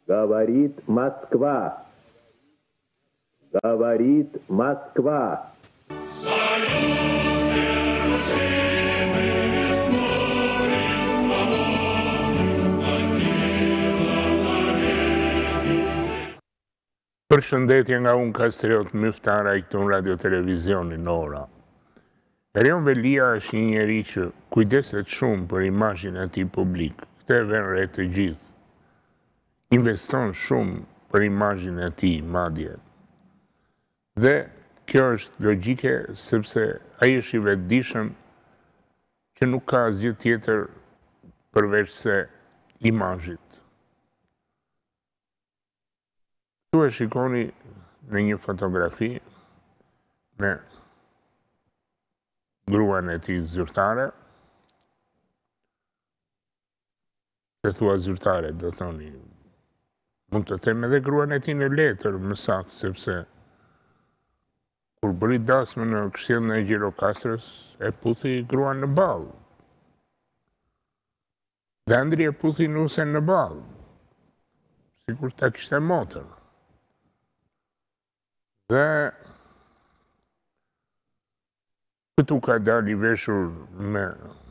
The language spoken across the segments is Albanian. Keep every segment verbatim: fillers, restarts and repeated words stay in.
Говорит Москва. Говорит Москва. Përshëndetje nga unë Kastriot Myftaraj këtu në radio televizionin Ora. Erion Veliaj është një njeri që kujdeset shumë për imazhin e tij publik. Këtë e vën re të gjithë. Investon shumë për imazhin e tij madje. Dhe kjo është logjike sepse ai është i vetëdijshëm që nuk ka asgjë tjetër përveç se imazhit. Tu e shikoni në një fotografi me gruan e tij zyrtare, se thua zyrtare, do thoni, mund të them edhe gruan e tij në letër, më saktë, sepse kur bëri dasmën në kështjellën e Gjirokastrës, e puthi gruan në ballë. Dhe andri e puthi nusen në ballë, sikur ta kishte motër. Dhe këtu ka dalë i veshur me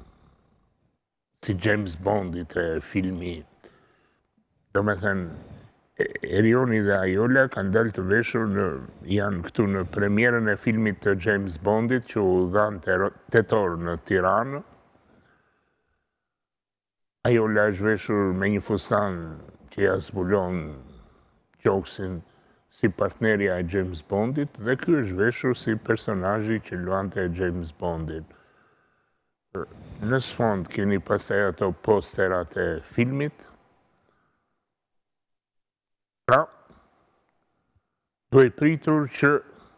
si James Bondi të filmi. Do me thënë, Erioni dhe Ajola kanë dalë të veshur në, janë këtu në premierën e filmit të James Bondit që u dhanë tetor në Tiranë. Ajola është veshur me një fustan që ja zbulon qoksin si partnerja e James Bondit, dhe ky është veshur si personazhi që luante e James Bondit. Në sfond keni pastaj ato posterat e filmit. Pra, duhet pritur që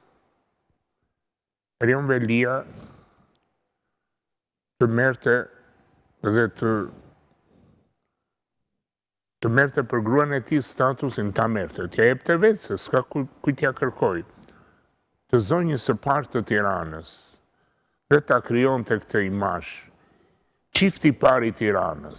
Erion Veliaj të merrte dhe të të merrte për gruan e tij statusin, ta merrte, t'ja jepte vetë se s'ka kujt t'ja kërkoj, të zonjës së parë të Tiranës, dhe ta krijonte këtë imazh, çifti i parë i Tiranës,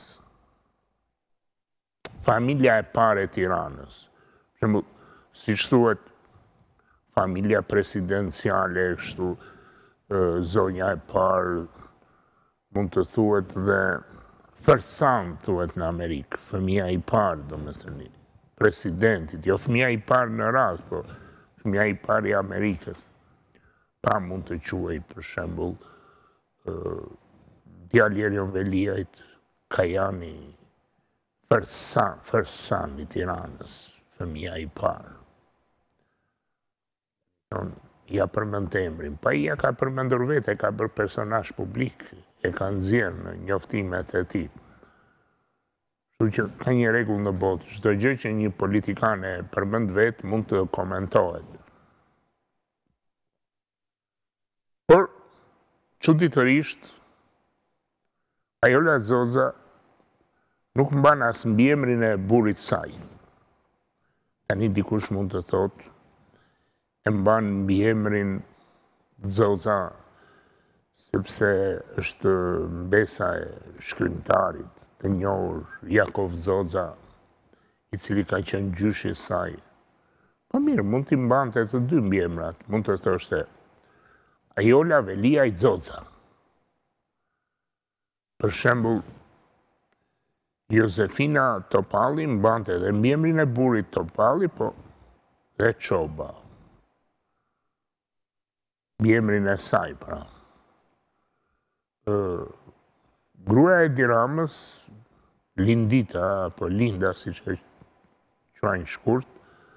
familja e parë e Tiranës, për shembull, siç thuhet, familja presidenciale, kështu, zonja e parë, mund të thuhet dhe First son thuhet në Amerikë, fëmia i parë, do me thëni, presidentit, jo fëmia i parë në rast, po fëmia i parë i Amerikës. Pa mund të quaj, për shembull, djali Erion Veliajt, Kajani, first son, first son i Tiranës, fëmia i parë. Ja përmend emrin, pa i ja ka përmendur vetë, e ka bërë personazh publik, e ka nxjerrë në njoftimet e tij. Kështu që ka një rregull në botë, çdo gjë që një politikan e përmend vetë mund të komentohet. Por, çuditërisht, Ajola Xoxa nuk mban as mbiemrin e burrit saj. Tani dikush mund të thotë, e mban mbiemrin Xoxa sepse është mbesa e shkrimtarit të njohur Xoxa, i cili ka qenë gjyshi i saj. Po mirë, mund t'i mbante të dy mbiemrat, mund të thoshte Ajola Veliaj Xoxa. Për shembull, Josefina Topalli mbante dhe mbiemrin e burrit Topalli, po dhe Çoba. Mbiemrin e saj, pra. Gruaja e Tiranës, Lindita, apo Linda, si që quajnë shkurt,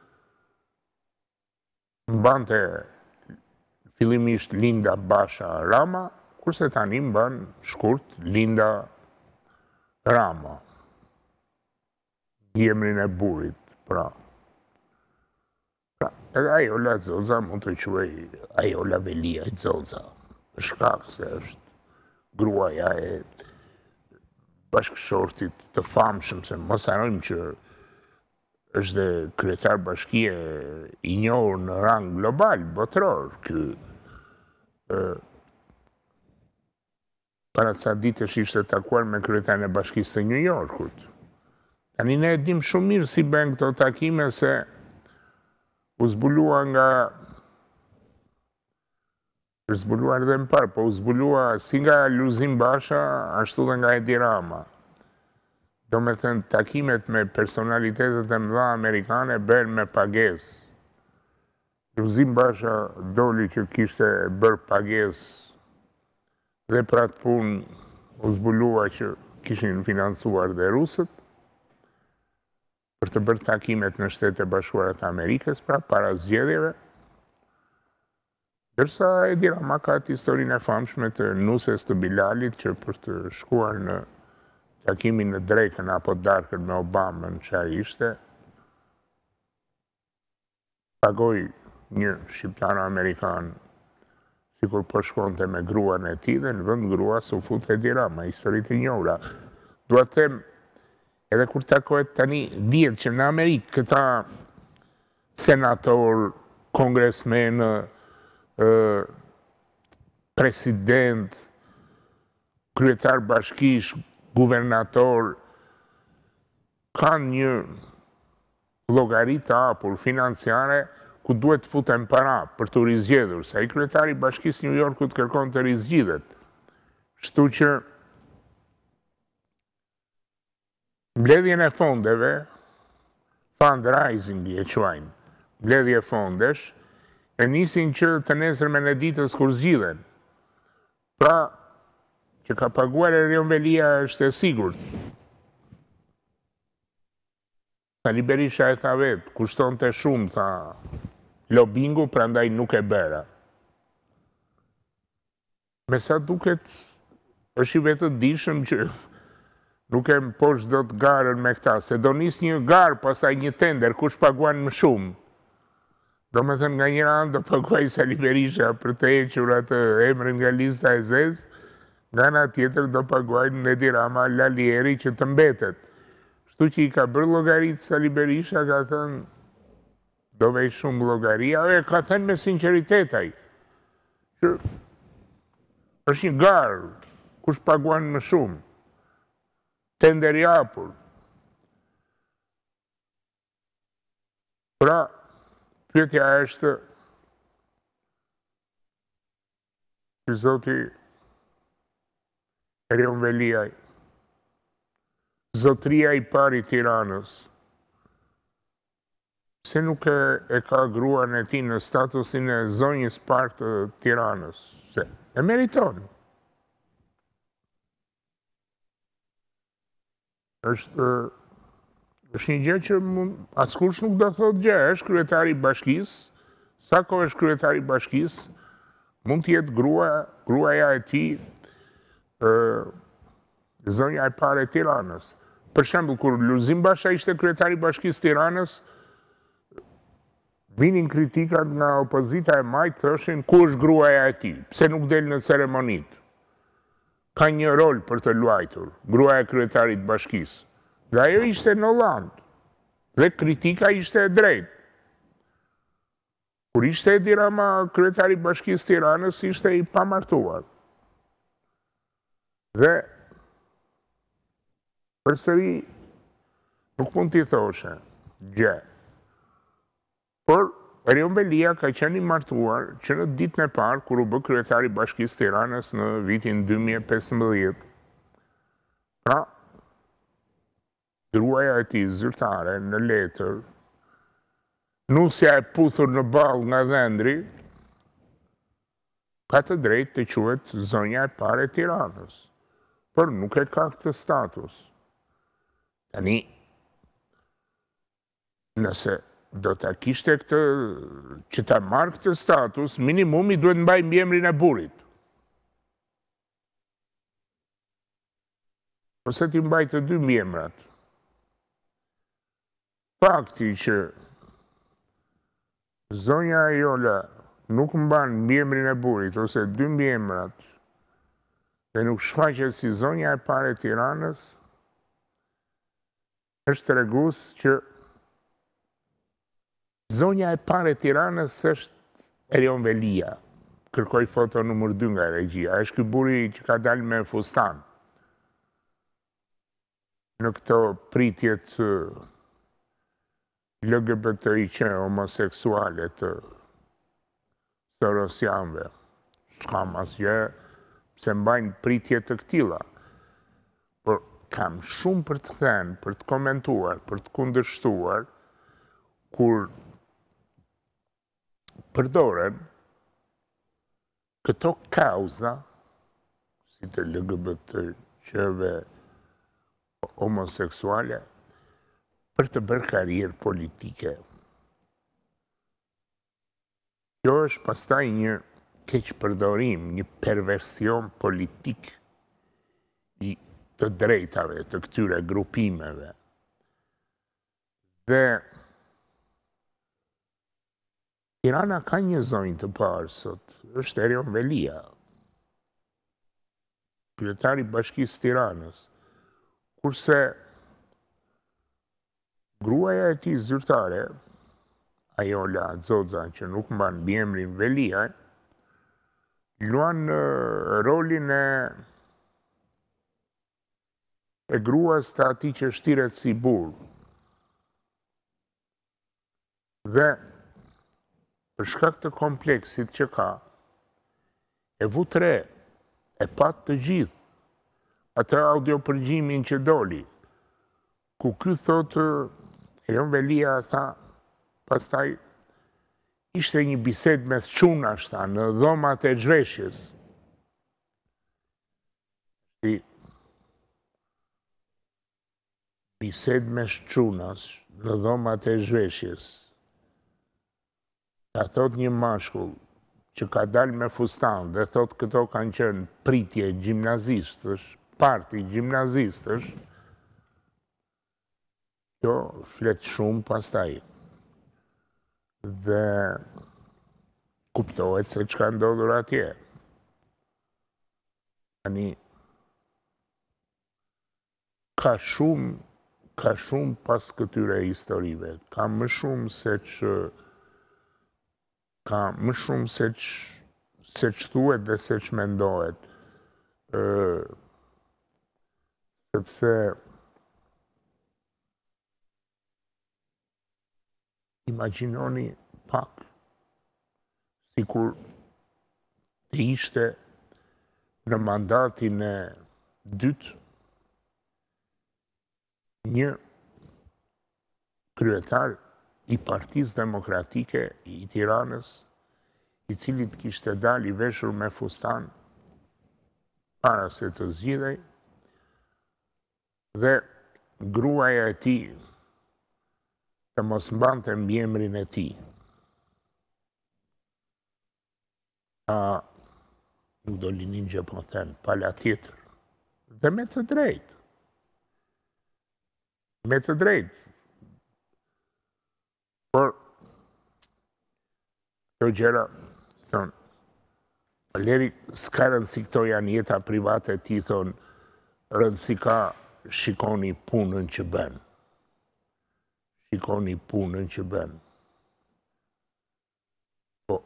mbante fillimisht Linda Basha Rama, kurse tani mban shkurt Linda Rama. Mbiemrin e burrit, pra. Pra, edhe Ajola Xoxa mund të quaj Ajola Veliaj Xoxa, për shkak se është gruaja e bashkëshortit të famshëm, se mos harrojmë që është dhe kryetar bashkie i njohur në rang global, botëror, ky para ca ditësh ishte takuar me kryetarin e bashkisë të New Yorkut. Tani ne e dim shumë mirë si bën këto takime se u zbulua nga është zbuluar edhe më parë, po u zbulua si nga Luzim Basha, ashtu dhe nga Edi Rama. Do me thënë, takimet me personalitetet e mëdha amerikane bën me pagesë. Luzim Basha doli që kishte bërë pagesë dhe pra të punë u zbulua që kishin financuar dhe rusët për të bërë takimet në Shtetet e Bashkuara të Amerikës, pra para zgjedhjeve. Dërsa Edi Rama ka atë historinë e famshme të nuses të Bilalit që për të shkuar në takimin në drekën apo darkën me Obamën që ai ishte, pagoi një shqiptar amerikan sikur po shkonte me gruan e tij dhe në vend gruas u fut Edi Rama, historitë e njohura. Dua të them, edhe kur takohet tani dihet që në Amerikë këta senator, kongresmen, president, kryetar bashkish, guvernator, kanë një llogari të hapur financiare ku duhet të futen para për të rizgjedhur, sa i kryetari i bashkisë New Yorkut kërkon të rizgjidhet. Kështu që mbledhjen e fondeve, fundraising e quajnë, mbledhje fondesh, e nisin që të nesërmen e ditës kur zgjidhen. Pra, që ka paguar Erion Veliaj është e sigurt. Tani Berisha e tha vetë, kushtonte shumë, tha, lobingu, prandaj nuk e bëra. Me sa duket, është i vetë dishëm që nuk e mposh do të garën me këta, se do nis një garë, pastaj një tender, kush paguan më shumë. Do me thënë nga njëra anë do paguaj Sali Berisha për të hequr atë emrin nga lista e zezë, nga ana tjetër do paguaj në Edi Rama Lalieri që të mbetet. Kështu që i ka bërë llogaritë Sali Berisha, ka thënë do vej shumë llogaria, e ka thënë me sinqeritet ai. Që është një garë, kush paguan më shumë. Tender i hapur. Pra, pyetja është që zoti Erion Veliaj, zotria i parë i Tiranës, se nuk e, e ka gruan e tij në statusin e zonjës parë të Tiranës, se e meriton. Është është një gjë që askush nuk do thotë gjë, është kryetari i bashkisë, sa kohë është kryetari i bashkisë, mund të jetë grua, gruaja e tij, zonja e parë e Tiranës. Për shembull, kur Luzim Basha ishte kryetari i bashkisë Tiranës, vinin kritikat nga opozita e majtë, thoshin ku është gruaja e tij, pse nuk del në ceremonitë. Ka një rol për të luajtur, gruaja e kryetarit bashkisë. Dhe ajo ishte në Hollandë, dhe kritika ishte e drejtë. Kur ishte Edi Rama kryetari i bashkisë Tiranës, ishte i pamartuar. Dhe përsëri nuk mund t'i thoshe gjë. Por Erion Veliaj ka qenë i martuar që në ditën e parë kur u bë kryetari i bashkisë Tiranës në vitin dy mijë e pesëmbëdhjetë. Pra, gruaja e tij zyrtare në letër, nusja e puthur në ballë nga dhëndri, ka të drejtë të quhet zonja e parë e Tiranës, por nuk e ka këtë status. Tani, nëse do ta kishte këtë, që ta marrë këtë status, minimumi duhet mbaj mbiemrin e burrit. Ose ti mbaj të dy mbiemrat. Fakti që zonja Ajola nuk mban mbiemrin e burrit ose dy mbiemrat dhe nuk shfaqet si zonja e parë e Tiranës, është tregues që zonja e parë e Tiranës është Erion Veliaj. Kërkoj foto numër dy nga regjia. Është ky burri që ka dalë me fustan. në këto pritjet L G B T I Q homoseksuale të sorosianëve. S'kam asgjë pse mbajnë pritje të këtilla. Por kam shumë për të thënë, për të komentuar, për të kundërshtuar, kur përdoren këto kauza, si të L G B T Q-ve homoseksuale, për të bërë karrierë politike. Kjo është pastaj një keqpërdorim, një perversion politik i të drejtave të këtyre grupimeve. Dhe Tirana ka një zonjë të parë sot, është Erion Veliaj, kryetari i Bashkisë Tiranës, kurse gruaja e tij zyrtare, Ajola Xoxa, që nuk mban mbiemrin Veliaj, luan rolin e e gruas të atij që shtiret si burr. Dhe për shkak të kompleksit që ka, e vu tre, e pat të gjithë atë audiopërgjimin që doli, ku ky thotë, Erion Veliaj tha, pastaj ishte një bisedë mes çunash tha, në dhomat e zhveshjes. Si bisedë mes çunash në dhomat e zhveshjes. Ta thot një mashkull që ka dalë me fustan dhe thot këto kanë qenë pritje gjimnazistësh, parti gjimnazistësh, kjo flet shumë pastaj. Dhe kuptohet se çka ndodhur atje. Tani ka shumë ka shumë pas këtyre historive, ka më shumë se që ka më shumë se që se që thuhet dhe se që mendohet. Sepse imagjinoni pak sikur të ishte në mandatin e dytë një kryetar i Partisë Demokratike i Tiranës, i cili të kishte dalë i veshur me fustan para se të zgjidhej, dhe gruaja e tij të mos mbante mbiemrin e tij. A nuk do linin gjë po thënë, pala tjetër. Dhe me të drejtë. Me të drejtë. Por, këto gjëra, thonë, Valeri, s'ka rëndësi këto janë jeta private e tij, thonë, rëndësi ka shikoni punën që bën. Shikoni punën që bën. Po,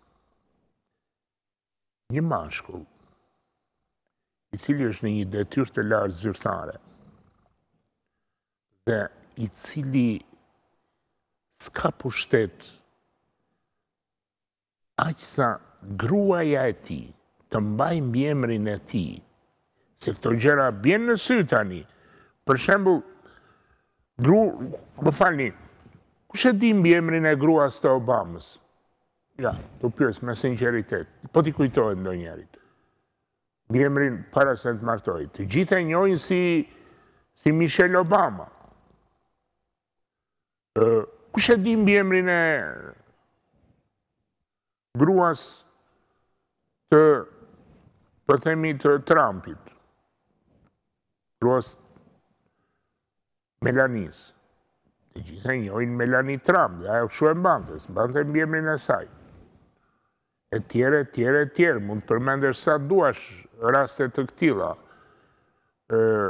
një mashkull, i cili është në një detyrë të lartë zyrtare, dhe i cili s'ka pushtet, aq sa gruaja e tij të mbaj mbiemrin e tij, se këto gjëra bjen në sy tani. Për shembull, gru, më falni, kush e di mbiemrin e gruas të Obamës? Ja, të pyes me sinqeritet, po t'i kujtohet ndonjëri. Mbiemrin para se të martoj. Të gjithë e njohin si si Michelle Obama. Uh, kush e di mbiemrin e gruas të, po themi, të Trumpit, gruas Melanis. Të gjithë e njohin Melanie Trump, dhe ajo kështu e mbante, s'mbante mbiemrin e saj. E tjere, tjere, tjere, mund të përmendesh sa duash raste të këtilla. Uh,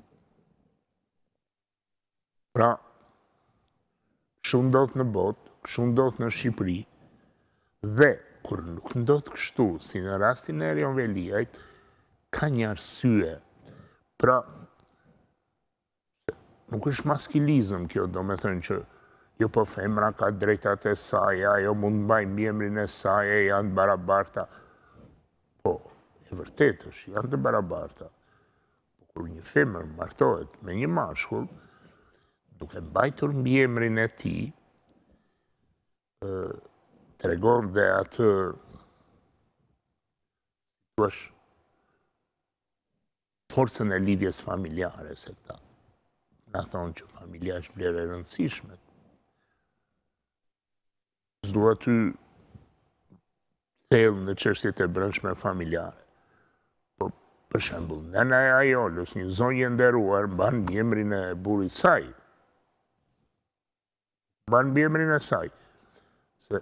pra, shumë ndodh në botë, shumë ndodh në Shqipëri, dhe kur nuk ndodh kështu, si në rastin e Erion Veliajt, ka një arsye. Pra, nuk është maskilizëm kjo, do me thënë që jo po femra ka drejtat e saj, ajo mund mbaj mbiemrin e saj, e janë të barabarta. Po, e vërtet është, janë të barabarta. Kur një femër martohet me një mashkull, duke mbajtur mbiemrin e tij, tregon dhe atë është forcën e lidhjes familjare, se këta na thonë që familja është vlerë e rëndësishme. S'dua ty thellë në çështjet e brendshme familjare. Po, për shembull, nëna e Ajolës, një zonjë e nderuar, mban mbiemrin e burrit saj. Mban mbiemrin e saj. Se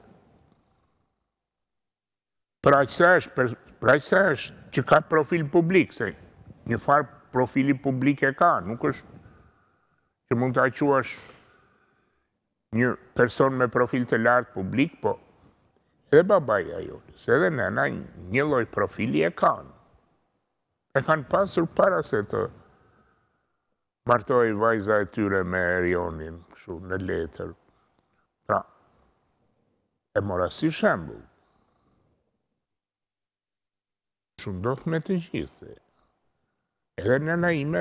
pra që është, pra që është që ka profil publik, se një farë profili publik e ka, nuk është që mund të aquash një person me profil të lartë publik, po edhe babai Ajolës, edhe nëna një lloj profili e kanë. E kanë pasur para se të martohej vajza e tyre me Erionin, kështu në letër. Pra, e mora si shembull. Shumë ndodh me të gjithë. Edhe nëna ime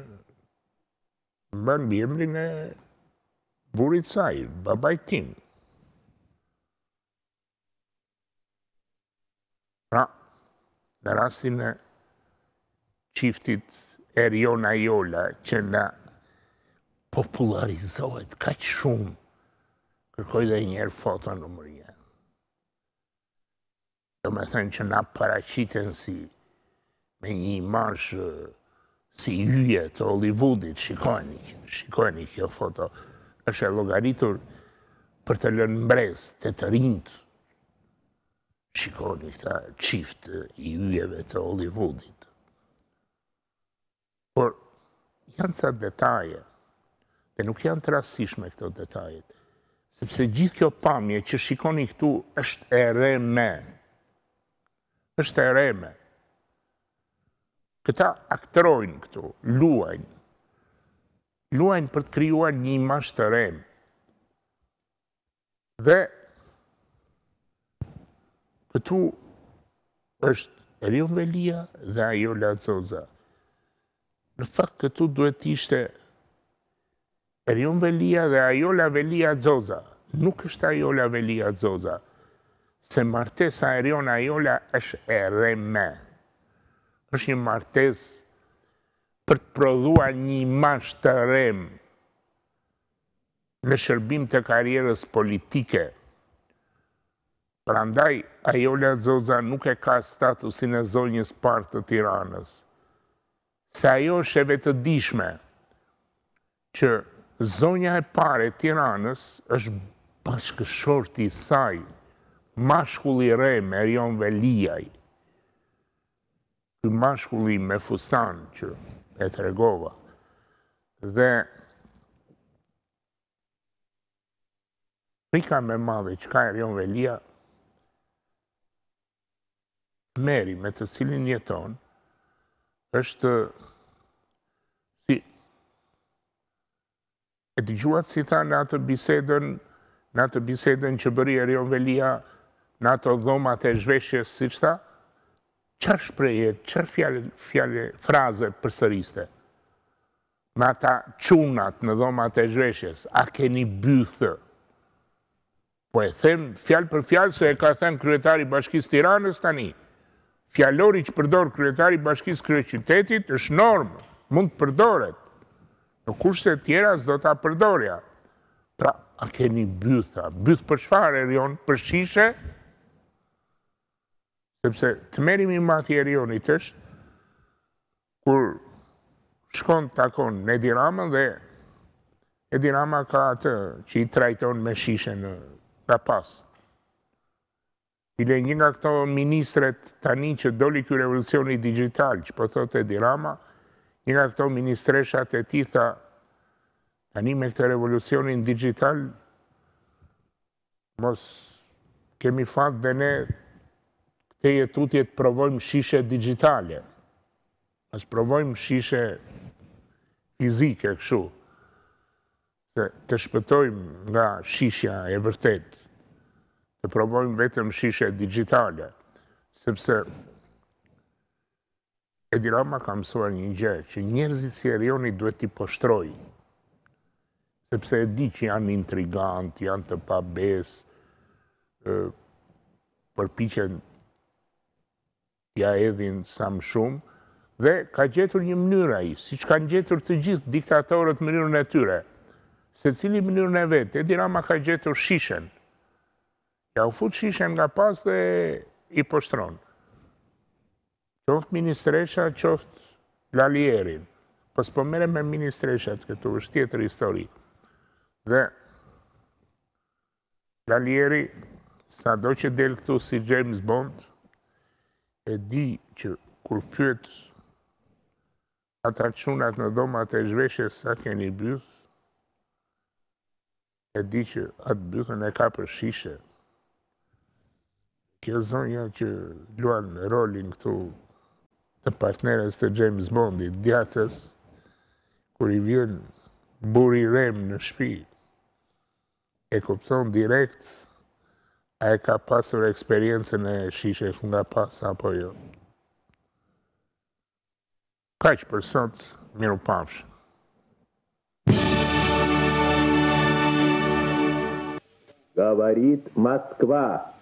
mban mbiemrin e burrit saj, babait tim. Pra, në rastin e çiftit Erion Ajola, që na popularizohet kaq shumë, kërkoj dhe njerë foto numër një. Do me thënë që na paraqiten si me një imazh si hyje të Hollywoodit, shikojni, shikojni kjo foto, është e llogaritur për të lënë mbres të të rinjt. Shikoni këta çift i hyjeve të Hollywoodit. Por janë ca detaje, dhe nuk janë të rastishme këto detajet, sepse gjithë kjo pamje që shikoni këtu është e reme. është e reme. Këta aktorojnë këtu, luajnë. Luajnë për të krijuar një imazh të rem. Dhe këtu është Erion Veliaj dhe Ajola Xoxa. Në fakt këtu duhet të ishte Erion Veliaj dhe Ajola Xoxa. Nuk është Ajola Veliaj Xoxa. Se martesa Erion Ajola është e reme. është një martesë për të prodhuar një imazh të rem në shërbim të karrierës politike. Prandaj Ajola Xoxa nuk e ka statusin e zonjës parë të Tiranës. Se ajo është e vetëdijshme që zonja e parë e Tiranës është bashkëshorti i saj, mashkulli i rem Erion Veliaj. Ky mashkulli me fustan që e tregova. Dhe frika me madhe që ka Erion Veliaj meri me të cilin jeton është si e dëgjuat si tha në atë bisedën në atë bisedën që bëri Erion Veliaj në ato dhomat e zhveshjes, siç tha, çfarë shprehje, çfarë fjalë, fjalë, fraze përsëriste? Me ata çunat në dhomat e zhveshjes, a keni bythë? Po e them fjalë për fjalë se e ka thënë kryetari i Bashkisë Tiranës tani. Fjalori që përdor kryetari i Bashkisë Kryeqytetit është normë, mund të përdoret. Në kushte të tjera s'do ta përdorja. Pra, a keni bytha? Byth për çfarë, Erion? Për shishe? Sepse të merim i mati Erionit është kur shkon të takon në Edi Ramën dhe Edi Rama ka atë që i trajton me shishe në Rapas. Ile një nga këto ministret tani që doli ky revolucioni digjital, që po thotë Edi Rama, një nga këto ministreshat e tij tha, tani me këtë revolucionin digjital, mos kemi fat dhe ne te jetutje të provojmë shishe digjitale. Mos provojmë shishe fizike kështu. se të shpëtojmë nga shishja e vërtet, të provojmë vetëm shishe digjitale, sepse Edi Rama ka mësuar një gjë, që njerëzit si Erioni duhet t'i poshtroj, sepse e di që janë intrigant, janë të pabes, përpiqen t'ja edhin sa më shumë, dhe ka gjetur një mënyrë ai, siç kanë gjetur të gjithë diktatorët mënyrën e tyre, secili mënyrën e vet. Edi Rama ka gjetur shishen. Ja u fut shishen nga pas dhe i poshtron. Qoftë ministresha, qoftë lalierin. Po s'po merrem me ministreshat këtu, është tjetër histori. Dhe lalieri, sado që del këtu si James Bond, e di që kur pyet ata çunat në domat e zhveshjes sa keni byth, e di që atë bythën e ka për shishe. Kjo zonja që luan rolin këtu të partneres të James Bondit, djatës, kur i vjen burri i rem në shtëpi, e kupton direkt a e ka pasur eksperiencën e shishes nga pas apo jo. Kaq për sot, miru pafshim. Говорит Москва.